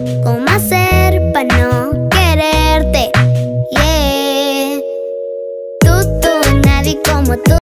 ¿Cómo hacer para no quererte? Yeah. Tú, nadie como tú.